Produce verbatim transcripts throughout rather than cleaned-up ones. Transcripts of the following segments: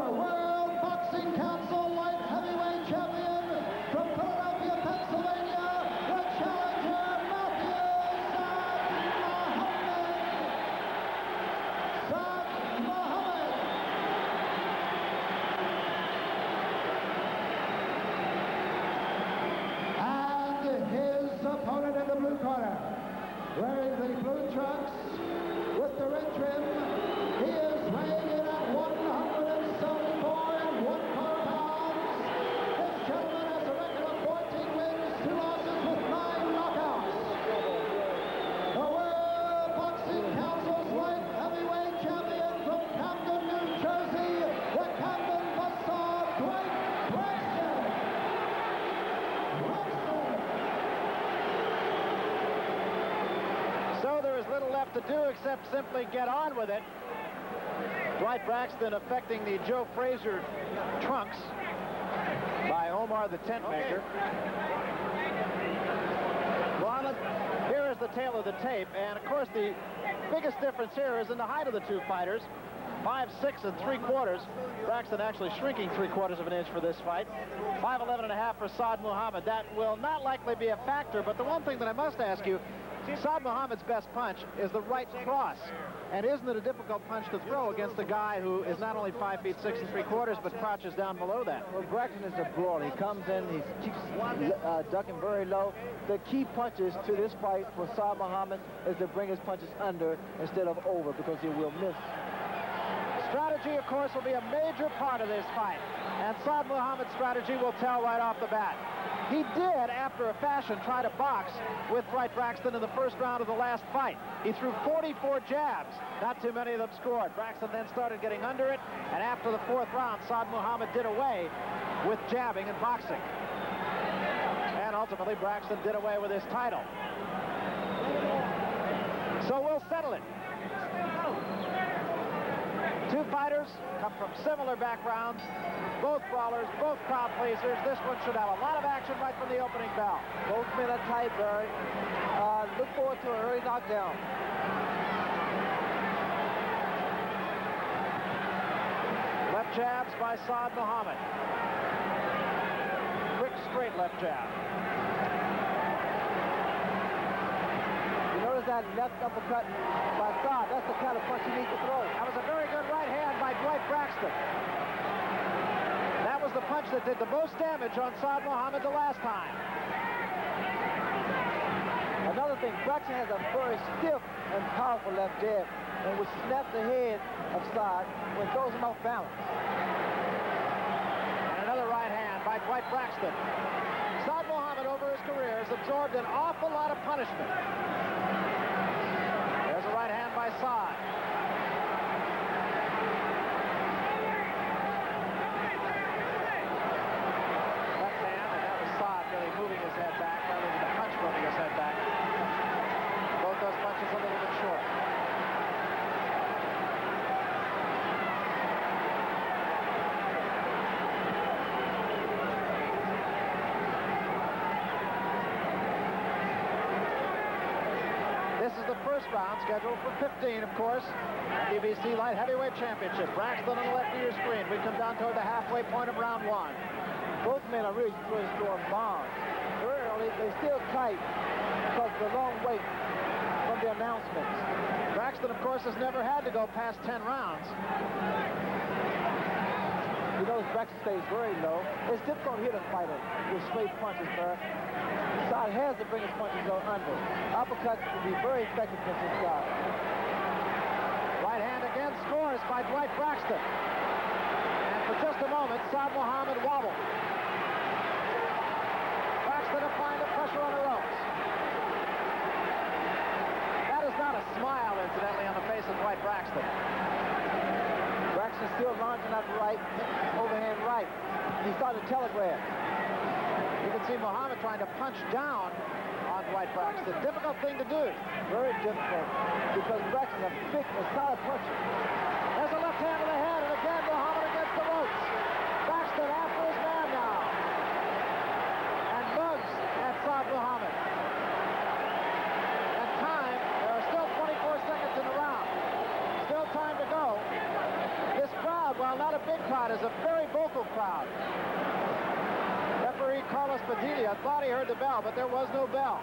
World Boxing Council Light Heavyweight Champion from Philadelphia, Pennsylvania, the challenger, Matthew Saad Muhammad. Saad Muhammad. And his opponent in the blue corner, wearing the blue trunks with the red trim, he is weighing in at one seventy-four and one quarter pounds. This gentleman has a record of fourteen wins, two losses with nine knockouts. The World Boxing Council's Light Heavyweight Champion from Camden, New Jersey, the Camden Facade, Dwight. So there is little left to do except simply get on with it. Dwight Braxton affecting the Joe Frazier trunks by Omar the tent maker. Muhammad, here is the tail of the tape, and of course the biggest difference here is in the height of the two fighters. five six and three quarters. Braxton actually shrinking three quarters of an inch for this fight. five eleven and a half for Saad Muhammad. That will not likely be a factor, but the one thing that I must ask you, Saad Muhammad's best punch is the right cross. And isn't it a difficult punch to throw against a guy who is not only five feet six and three quarters, but crouches down below that? Well, Braxton is a brawler. He comes in, he keeps uh, ducking very low. The key punches to this fight for Saad Muhammad is to bring his punches under instead of over, because he will miss. Strategy, of course, will be a major part of this fight. And Saad Muhammad's strategy will tell right off the bat. He did, after a fashion, try to box with Dwight Braxton in the first round of the last fight. He threw forty-four jabs. Not too many of them scored. Braxton then started getting under it, and after the fourth round, Saad Muhammad did away with jabbing and boxing. And ultimately, Braxton did away with his title. So we'll settle it. Two fighters come from similar backgrounds, both brawlers, both crowd pleasers. This one should have a lot of action right from the opening bell. Both men are tight, Barry. Uh, look forward to an early knockdown. Left jabs by Saad Muhammad. Quick, straight left jab. You notice that left uppercut by Saad? That's the kind of punch you need to throw. That was a very good right hand by Dwight Braxton. That was the punch that did the most damage on Saad Muhammad the last time. Another thing, Braxton has a very stiff and powerful left jab, and which snaps the head of Saad when it throws him off balance. And another right hand by Dwight Braxton. Saad Muhammad over his career has absorbed an awful lot of punishment. There's a right hand by Saad. Left hand, and that was Saad really moving his head back rather than the punch moving his head back. Both those punches a little bit short. This is the first round, scheduled for fifteen, of course. W B C Light Heavyweight Championship. Braxton on the left of your screen. We come down toward the halfway point of round one. Both men are really, really throwing bombs. Very early, they're still tight because of the long wait from the announcements. Braxton, of course, has never had to go past ten rounds. You notice Braxton stays very low. It's difficult to hit a fighter with straight punches, sir. Saad has to bring his punches go under. Uppercuts will be very effective against this guy. Right hand again scores by Dwight Braxton. And for just a moment, Saad Muhammad wobbled. Braxton applying the pressure on the ropes. That is not a smile, incidentally, on the face of Dwight Braxton. Braxton still launching out the right, overhand right. He started to telegraph. You can see Muhammad trying to punch down on Dwight Braxton. Difficult thing to do. Very difficult, because Braxton's a big and solid puncher. There's a left hand to the head, and again Muhammad against the ropes. Braxton after his man now. And bugs at Saad Muhammad. And time, there are still twenty-four seconds in the round. Still time to go. This crowd, while not a big crowd. It's a very vocal crowd. Referee Carlos Padilla thought he heard the bell, but there was no bell.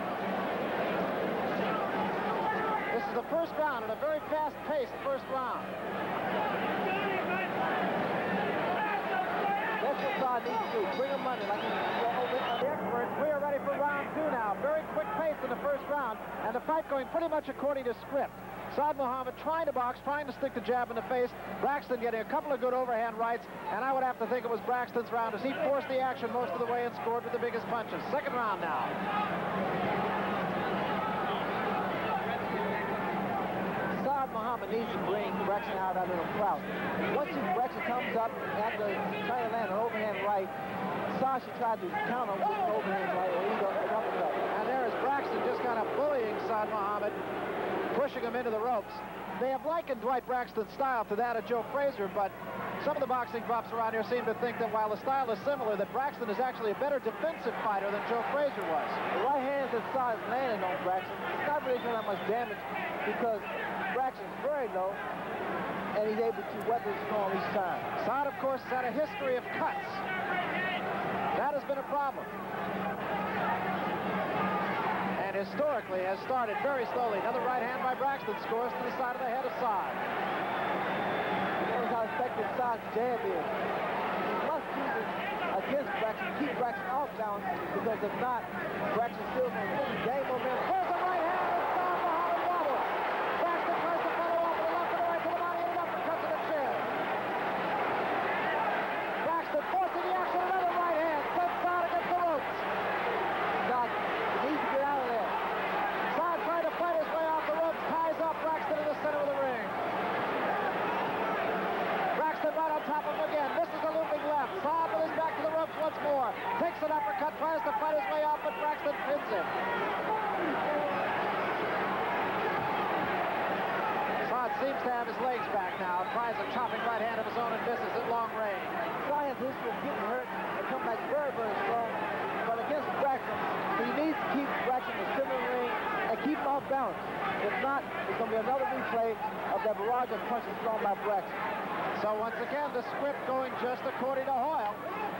This is the first round, and a very fast-paced first round. That's what Saad needs to do. Bring him money like he's over The experts, we are ready for round two now. Very quick pace in the first round, and the fight going pretty much according to script. Saad Muhammad trying to box, trying to stick the jab in the face. Braxton getting a couple of good overhand rights, and I would have to think it was Braxton's round as he forced the action most of the way and scored with the biggest punches. Second round now. Saad Muhammad needs to bring Braxton out of that little crowd. Once he, Braxton comes up after trying to land an overhand right, Saad should try to counter with an overhand right or either an uppercut. And there is Braxton just kind of bullying Saad Muhammad, pushing him into the ropes. They have likened Dwight Braxton's style to that of Joe Frazier, but some of the boxing buffs around here seem to think that while the style is similar, that Braxton is actually a better defensive fighter than Joe Frazier was. The right hand that Saad is landing on Braxton, it's not really doing that much damage because Braxton's very low, and he's able to weather the storm each time. Saad, of course, has had a history of cuts. That has been a problem. And historically has started very slowly. Another right hand by Braxton scores to the side of the head of Saad. Notice how effective Saad's jab is. He must use it against Braxton, keep Braxton off balance, because if not, Braxton's still going to gain momentum. There's a right hand, and Saad Muhammad wobbles. Braxton tries to follow up with a left and a right to the body and an uppercut to the chin. Braxton forcing the action, another right hand, sends Saad against the ropes. Saad needs to get out of there. Saad trying to fight his way off the ropes, ties up Braxton in the center of the ring. Braxton right on top of him again. This is a looping left. Saad with his back to the ropes once more. Takes an uppercut, tries to fight his way off, but Braxton pins him. Saad seems to have his legs back now. Tries a chopping right hand of his own and misses at long range. Saad has history of getting hurt and come back very, very strong. But against Braxton, he needs to keep Braxton in the center of the ring and keep him off balance. If not, it's going to be another replay of that barrage of punches thrown by Braxton. So once again, the script going just according to Hoyle.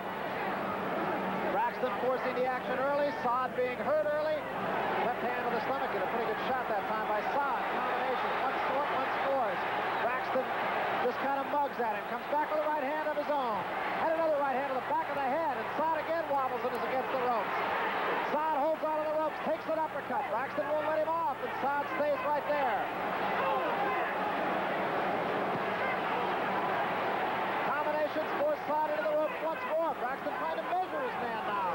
Braxton forcing the action early, Saad being hurt early. Left hand to the stomach, and a pretty good shot that time by Saad. Combination, one short, one scores. Braxton just kind of mugs at him, comes back with a right hand of his own. And another right hand to the back of the head, and Saad again wobbles and is against the ropes. Saad holds on to the ropes, takes an uppercut. Braxton won't let him off, and Saad stays right there. Combinations force Saad into the ropes once more. Braxton trying to measure his man now.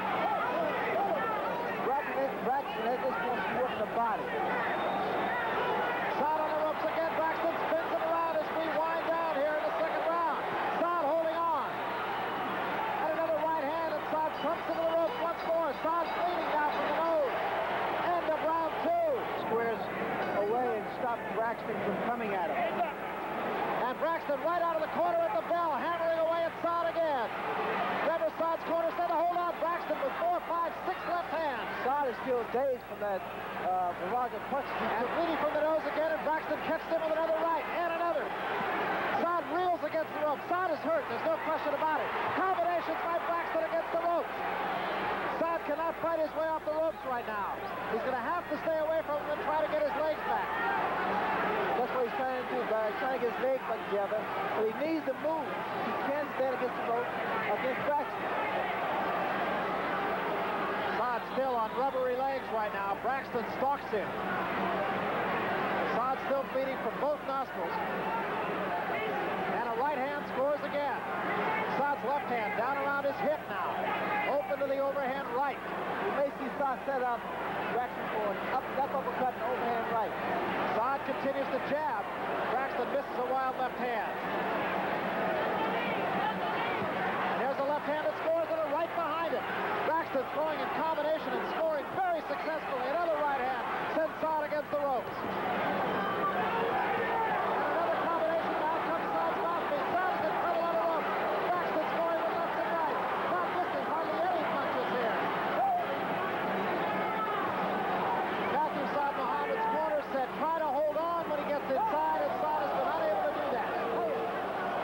Braxton, Braxton at this point is working the body. Saad on the ropes again. Braxton spins him around as we wind down here in the second round. Saad holding on. And another right hand, and Saad trumps into the ropes once more. Saad bleeding now from the nose. End of round two. Squares away and stop Braxton from coming at him. And Braxton right out of the corner at the bell, hammering away at Saad again. Remember, Saad's corner said to hold on. Braxton with four, five, six left hands. Saad is still dazed from that uh, barrage of punches. And bleeding from the nose again, and Braxton catches him with another right, and another. Saad reels against the rope. Saad is hurt, there's no question about it. Combinations by Braxton against the ropes. Saad cannot fight his way off the ropes right now. He's going to have to stay away from him and try to get his legs back. That's what he's trying to do, guys. He's trying to get his legs back together. But he needs to move. He can't stand against the rope against Braxton. Saad still on rubbery legs right now. Braxton stalks him. Saad still bleeding from both nostrils. And a right hand scores again. Saad's left hand down around his hip now. Open to the overhand right. You may see Saad set up Braxton for an up, left uppercut and overhand right. Saad continues to jab. Braxton misses a wild left hand. And there's a left hand that scores and a right behind it. Braxton throwing in combination and scoring very successfully. Another right hand sends Saad against the ropes. And another combination. Now comes Saad's mouthpiece. Saad is in trouble on the ropes. Braxton scoring with left and right. Not missing hardly any punches here. Matthew Saad Muhammad's corner said try to hold on when he gets inside, and Saad has been unable to do that.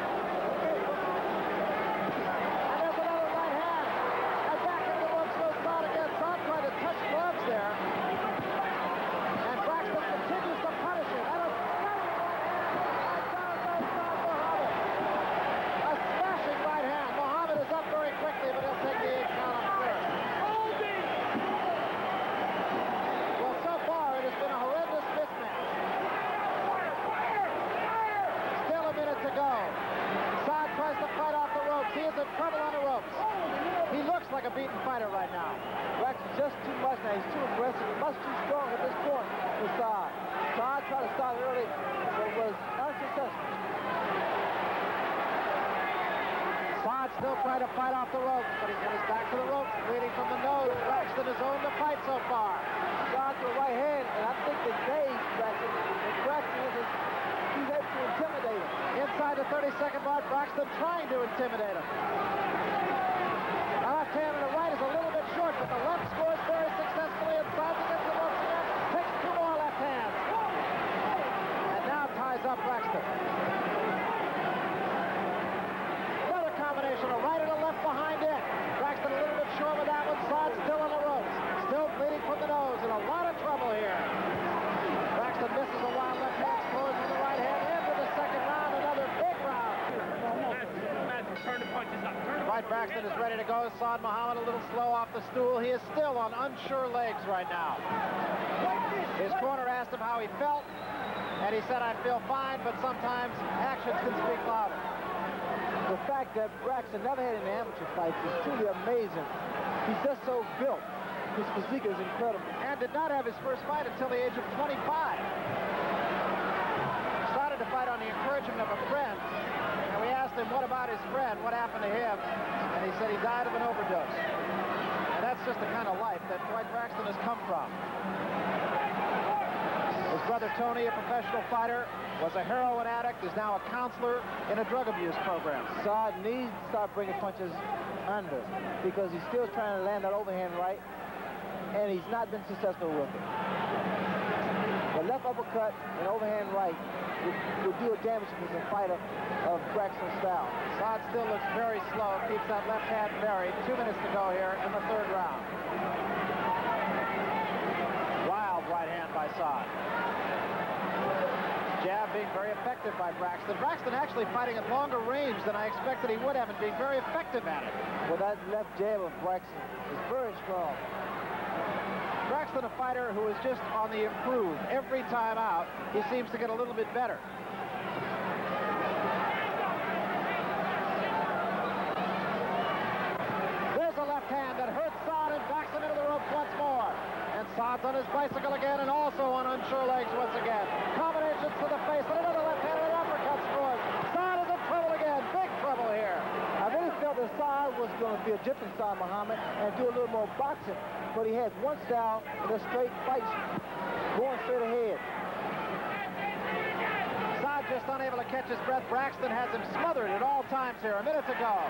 like a beaten fighter right now. Braxton's just too much now. He's too aggressive. He's much too strong at this point for Saad. Saad tried to start early, but was unsuccessful. Saad still trying to fight off the ropes, but he's got his back to the ropes, bleeding from the nose. Braxton has owned the fight so far. Saad to the right hand, and I think the days Braxton, and Braxton is, he's able to intimidate him. Inside the thirty-second mark, Braxton trying to intimidate him. The left hand and the right is a little bit short, but the left scores very successfully, and Saad against the ropes again, takes two more left hands. And now ties up Braxton. Another combination, a right and a left behind it. Braxton a little bit short with that one. Saad still on the ropes, still bleeding from the nose, in a lot of trouble here. Braxton misses a wild left hand, scores with the right hand, into the second round, another big round. Turn the punches up. Turn the Dwight Braxton is ready to go. Saad Muhammad a little slow off the stool. He is still on unsure legs right now. His corner asked him how he felt, and he said, I feel fine, but sometimes actions can speak louder. The fact that Braxton never had any amateur fights is truly amazing. He's just so built. His physique is incredible. And did not have his first fight until the age of twenty-five. Started to fight on the encouragement of a friend. And we asked him, what about his friend? What happened to him? And he said he died of an overdose. And that's just the kind of life that Dwight Braxton has come from. His brother Tony, a professional fighter, was a heroin addict, is now a counselor in a drug abuse program. Saad needs to start bringing punches under because he's still trying to land that overhand right, and he's not been successful with it. The left uppercut and overhand right will, will do a damage to a fighter of Braxton's style. Saad still looks very slow, keeps that left hand buried. Two minutes to go here in the third round. Wild right hand by Saad. Jab being very effective by Braxton. Braxton actually fighting at longer range than I expected he would have and being very effective at it. Well, that left jab of Braxton is very strong. Braxton, a fighter who is just on the improve. Every time out, he seems to get a little bit better. There's a left hand that hurts Saad and backs him into the ropes once more. And Saad's on his bicycle again and also on unsure legs once again. Combinations to the face and another left hand and an uppercut scores. Saad is in trouble again. Big trouble here. I really felt that Saad was going to be a Egyptian Saad Muhammad and do a little more boxing, but he has one style and a straight fight going straight ahead. Saad just unable to catch his breath. Braxton has him smothered at all times here. A minute to go.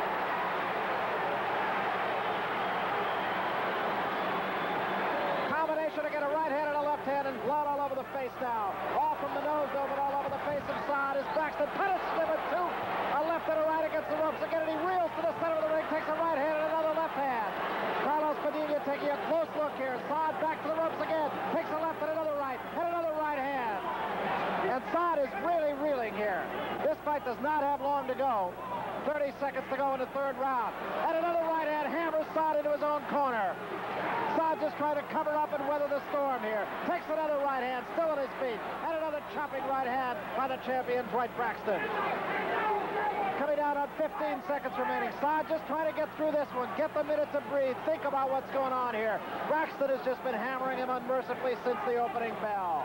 To get a right hand and a left hand and blood all over the face now. All from the nose, though, but all over the face of Saad as Braxton punishes him with two. A left and a right against the ropes again, and he reels to the center of the ring, takes a right hand and another left hand. Carlos Padilla taking a close look here. Saad back to the ropes again, takes a left and another right, and another right hand. And Saad is really reeling here. This fight does not have long to go. thirty seconds to go in the third round. And another right hand hammers Saad into his own corner. Saad just trying to cover up and weather the storm here. Takes another right hand, still on his feet. And another chopping right hand by the champion, Dwight Braxton. Coming down on fifteen seconds remaining. Saad just trying to get through this one. Get the minute to breathe. Think about what's going on here. Braxton has just been hammering him unmercifully since the opening bell.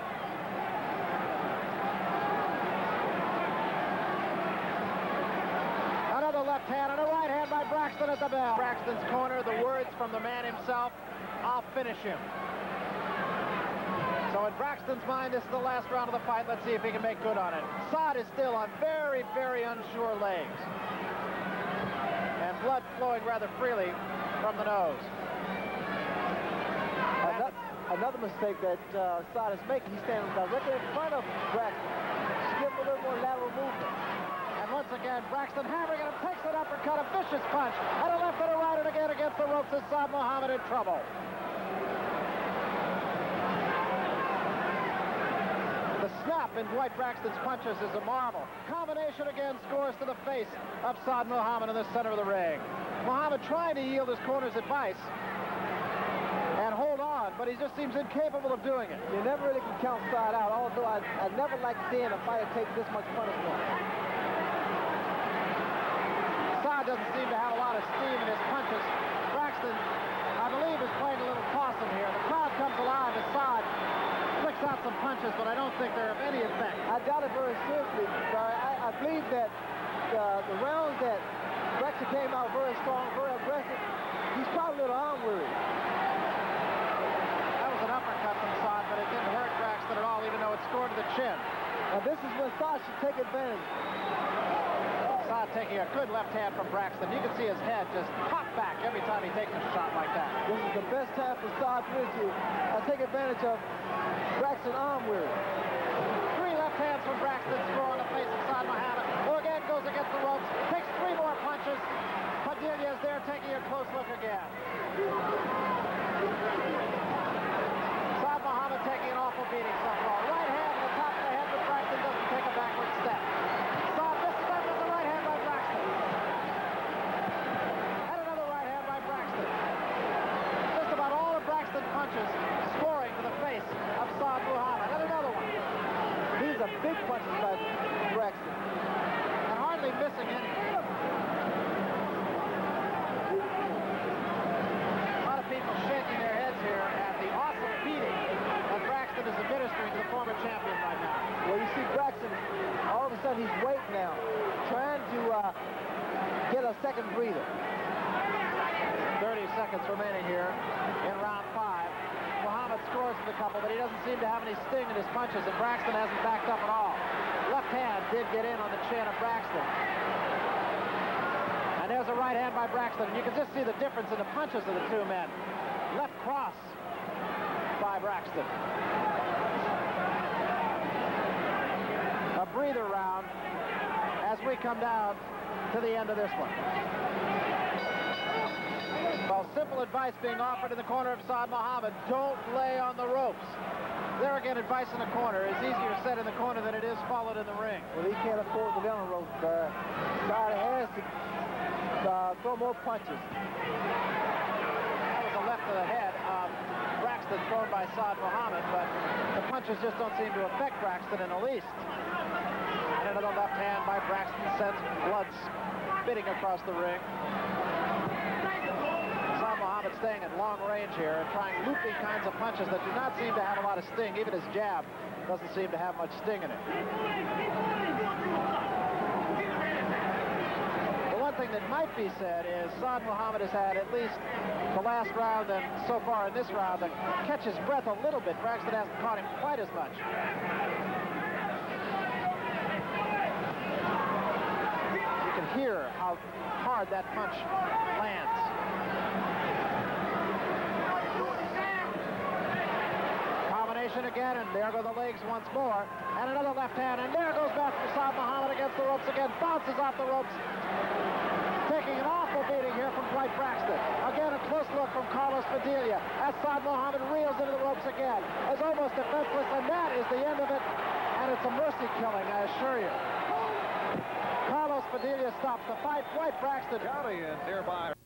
Another left hand and a right hand by Braxton at the bell. Braxton's corner, the words from the man himself, I'll finish him. So in Braxton's mind, this is the last round of the fight. Let's see if he can make good on it. Saad is still on very, very unsure legs. And blood flowing rather freely from the nose. Another, another mistake that uh, Saad is making, he's standing directly in front of Braxton. Just give him a little more lateral movement. And once again, Braxton hammering at him, takes an uppercut, a vicious punch, and a left and a right, and again against the ropes is Saad Muhammad in trouble. The snap in Dwight Braxton's punches is a marvel. Combination again scores to the face of Saad Muhammad in the center of the ring. Muhammad trying to yield his corner's advice and hold on, but he just seems incapable of doing it. You never really can count Saad out, although I, I never like seeing a fighter take this much punishment. Saad doesn't seem to have a lot of steam in his punches. Braxton punches, but I don't think they're of any effect. I doubt it very seriously, Barry. I, I believe that uh, the rounds that Braxton came out very strong, very aggressive, he's probably a little arm weary. That was an uppercut from Saad, but it didn't hurt Braxton at all, even though it scored to the chin. Now this is when Saad should take advantage. Saad taking a good left hand from Braxton. You can see his head just pop back every time he takes a shot like that. This is the best time for Saad to uh, take advantage of Braxton arm weary. Three left hands from Braxton throw on the face of Saad Muhammad, who again goes against the ropes, takes three more punches. Padilla is there taking a close look again. Saad Muhammad taking an awful beating so far. Right hand to the top of the head, but Braxton doesn't take a backward step. Saad this time with the right hand by Braxton. And another right hand by Braxton. Just about all of Braxton's punches scoring to the face of Saad Muhammad. And another one. These are big punches by Braxton. And hardly missing any. A lot of people shaking their heads here at the awesome beating that Braxton is administering to the former champion right now. Well, you see Braxton, all of a sudden he's waiting now, trying to uh, get a second breather. thirty seconds remaining here in round five. Muhammad scores with a couple, but he doesn't seem to have any sting in his punches, and Braxton hasn't backed up at all. Left hand did get in on the chin of Braxton. And there's a right hand by Braxton, and you can just see the difference in the punches of the two men. Left cross by Braxton. A breather round as we come down to the end of this one. Well, simple advice being offered in the corner of Saad Muhammad: don't lay on the ropes. There again, advice in the corner is easier said in the corner than it is followed in the ring. Well, he can't afford to lay on the ropes, uh, Saad has to uh, throw more punches. That was a left to the head of Braxton thrown by Saad Muhammad, but the punches just don't seem to affect Braxton in the least. And another left hand by Braxton sends blood spitting across the ring. Saad Muhammad staying at long range here and trying looping kinds of punches that do not seem to have a lot of sting. Even his jab doesn't seem to have much sting in it. The one thing that might be said is Saad Muhammad has had at least the last round and so far in this round to catch his breath a little bit. Braxton hasn't caught him quite as much. You can hear how hard that punch lands. Combination again, and there go the legs once more. And another left hand, and there goes back for Saad Muhammad against the ropes again. Bounces off the ropes. Taking an awful beating here from Dwight Braxton. Again, a close look from Carlos Padilla as Saad Muhammad reels into the ropes again. Is almost defenseless, and that is the end of it. And it's a mercy killing, I assure you. Carlos Padilla stops the fight. Dwight Braxton. County and nearby.